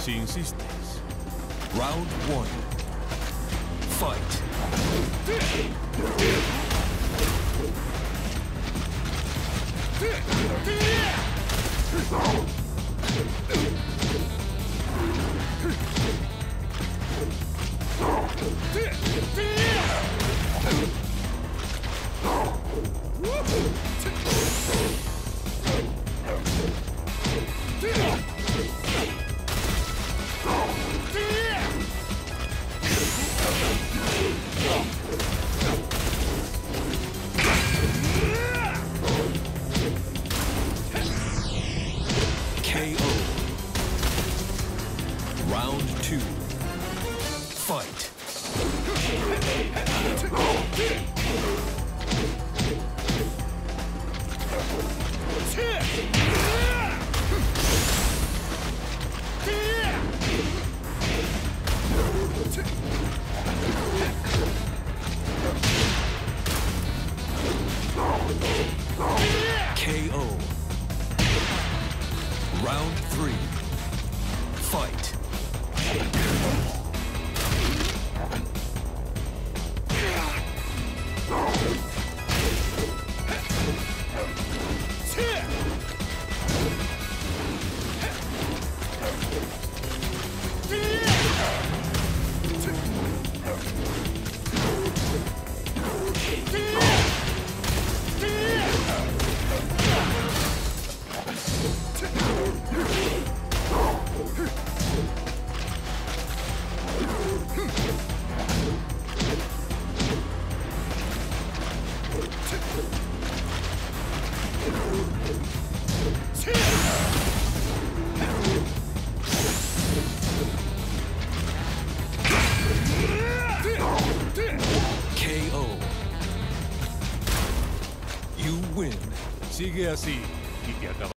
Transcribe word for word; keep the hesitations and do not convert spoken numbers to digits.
Si insistes. Round one. Fight. K O. Round two. Fight. K O. Round three. Fight. K O. You win. Sigue así y te acaba.